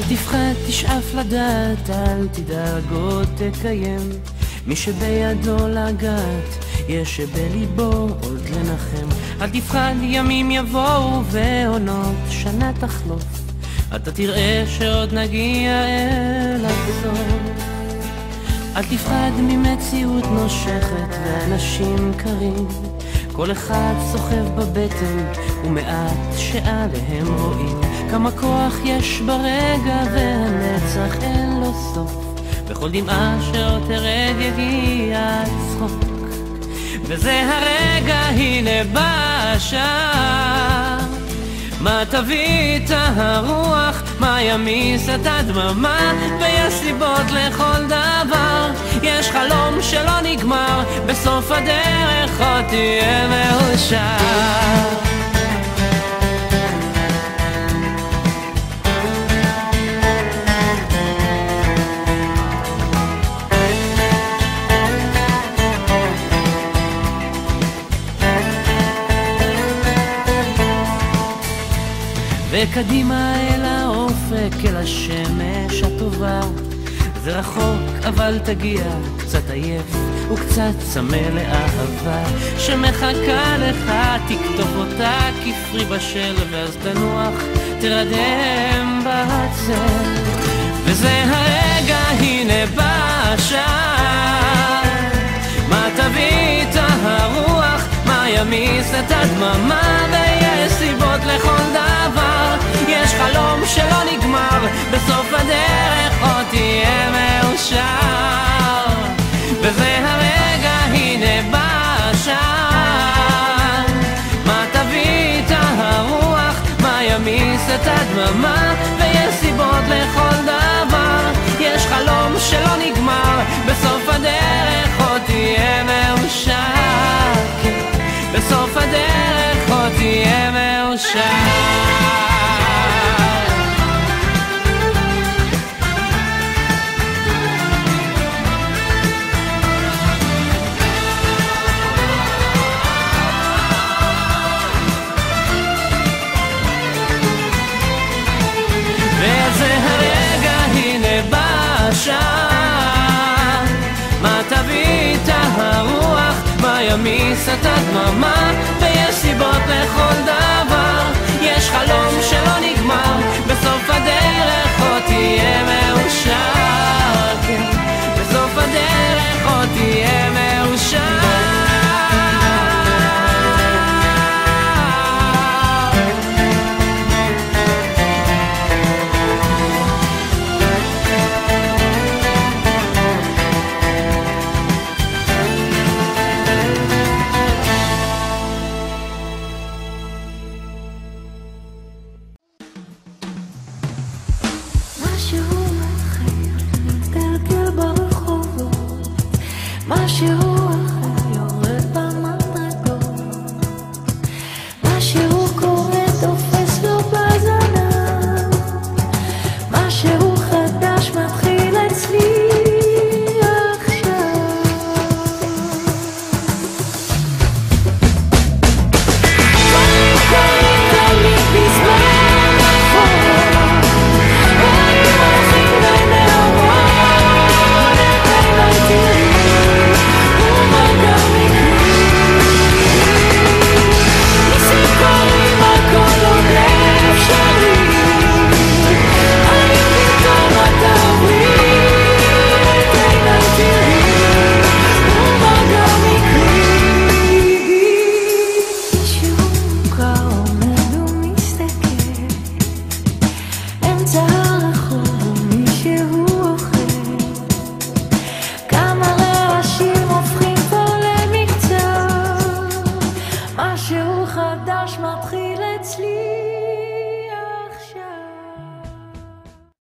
תפחד, תשאף לדעת, אל תדאג עוד תקיים. מי שבידו לגעת, יש שבליבו עוד לנחם. אל תפחד, ימים יבואו ועונות שנה תחלוף, אתה תראה שעוד נגיע אל הסוף. אל תפחד ממציאות נושכת ואנשים קרים, כל אחד סוחב בבטן ומעט שעליהם רואים. כמה כוח יש ברגע והנצח אין לו סוף, בכל דמעה שעוד תרד יגיע הצחוק. וזה הרגע, הנה בא השעה, מה תביא את הרוח, מה ימיס את הדממה, ויש סיבות לכל דבר, יש חלום שלא נגמר, בסוף הדרך עוד תהיה מאושר. וקדימה אל האופק, אל השמש הטובה, זה רחוק אבל תגיע, קצת עייף וקצת צמא לאהבה שמחכה לך, תקטוף אותה כפרי בשל, ואז תנוח, תרדם בצל. וזה הרגע, הנה בא השעה, מה תביא את הרוח, מה ימיס את הדממה, ויש סיבות לכל דבר, יש חלום שלא נגמר, בסוף הדרך עוד תהיה מאושר. וזה הרגע, הנה בא השעה, מה תביא את הרוח, מה ימיס את הדממה, ויש סיבות לכל דבר, יש חלום שלא נגמר, בסוף הדרך עוד תהיה מאושר. בסוף הדרך עוד תהיה מאושר. וזה הרגע, הנה בא השעה, מה תביא את הרוח, מה ימיס את הדממה, ויש סיבות לכל